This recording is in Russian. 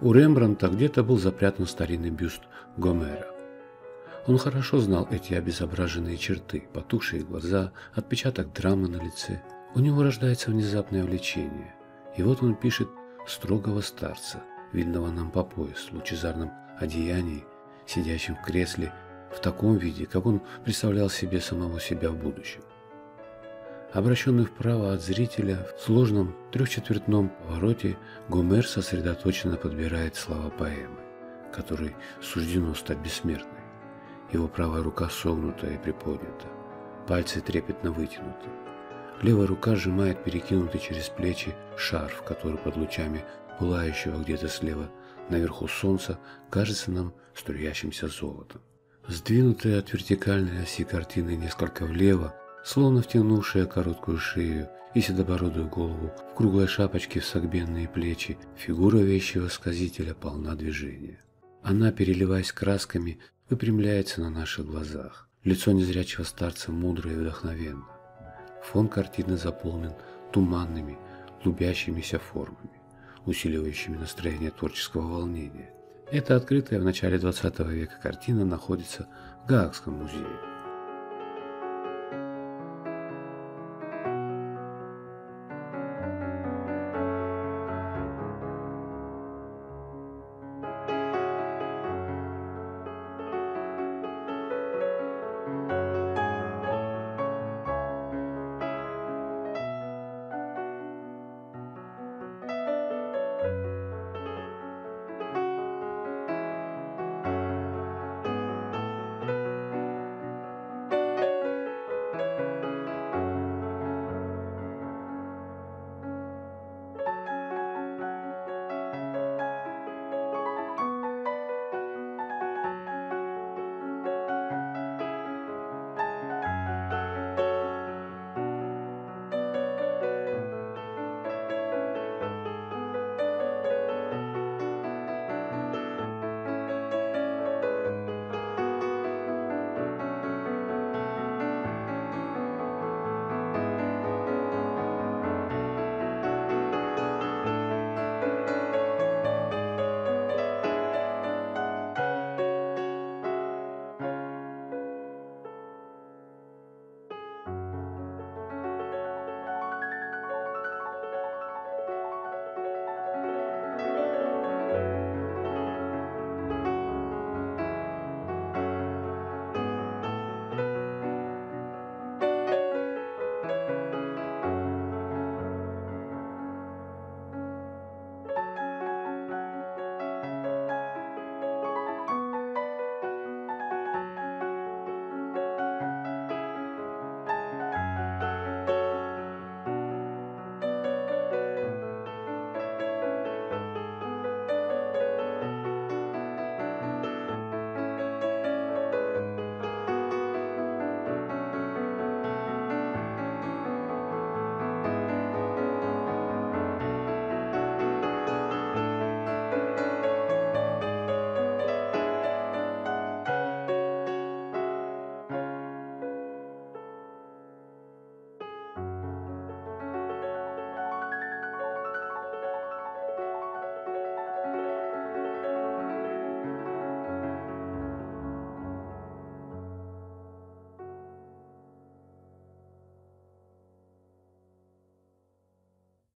У Рембрандта где-то был запрятан старинный бюст Гомера. Он хорошо знал эти обезображенные черты, потухшие глаза, отпечаток драмы на лице. У него рождается внезапное влечение. И вот он пишет строгого старца, видного нам по пояс, в лучезарном одеянии, сидящим в кресле, в таком виде, как он представлял себе самого себя в будущем. Обращенный вправо от зрителя, в сложном трехчетвертном повороте, Гомер сосредоточенно подбирает слова поэмы, которой суждено стать бессмертной. Его правая рука согнута и приподнята, пальцы трепетно вытянуты. Левая рука сжимает перекинутый через плечи шарф, который под лучами пылающего где-то слева наверху солнца кажется нам струящимся золотом. Сдвинутая от вертикальной оси картины несколько влево, словно втянувшая короткую шею и седобородую голову в круглой шапочке в согбенные плечи, фигура вещего сказителя полна движения. Она, переливаясь красками, выпрямляется на наших глазах. Лицо незрячего старца мудро и вдохновенно. Фон картины заполнен туманными, клубящимися формами, усиливающими настроение творческого волнения. Эта открытая в начале XX века картина находится в Гаагском музее.